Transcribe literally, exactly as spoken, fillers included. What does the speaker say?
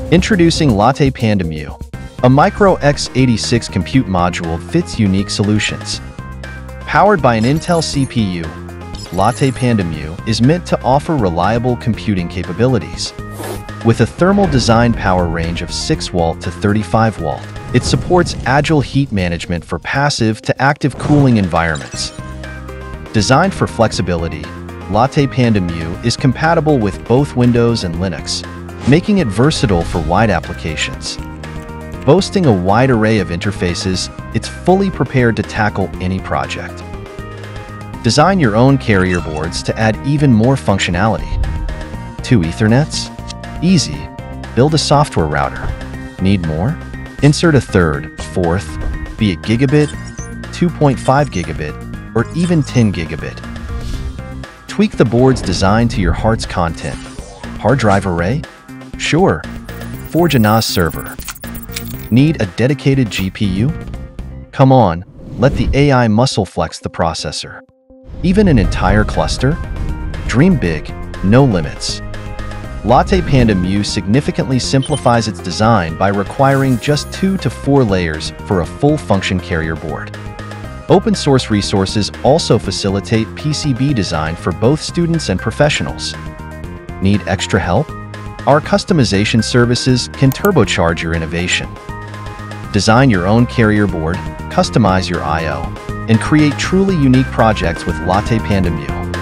Introducing LattePanda Mu, a micro x eighty-six compute module fits unique solutions. Powered by an Intel C P U, LattePanda Mu is meant to offer reliable computing capabilities. With a thermal design power range of six volt to thirty-five volt, it supports agile heat management for passive to active cooling environments. Designed for flexibility, LattePanda Mu is compatible with both Windows and Linux, making it versatile for wide applications. Boasting a wide array of interfaces, it's fully prepared to tackle any project. Design your own carrier boards to add even more functionality. Two Ethernets? Easy. Build a software router. Need more? Insert a third, fourth, be it gigabit, two point five gigabit, or even ten gigabit. Tweak the board's design to your heart's content. Hard drive array? Sure. Forge a N A S server. Need a dedicated G P U? Come on, let the A I muscle flex the processor. Even an entire cluster? Dream big, no limits. LattePanda Mu significantly simplifies its design by requiring just two to four layers for a full-function carrier board. Open-source resources also facilitate P C B design for both students and professionals. Need extra help? Our customization services can turbocharge your innovation. Design your own carrier board, customize your I O, and create truly unique projects with LattePanda Mu.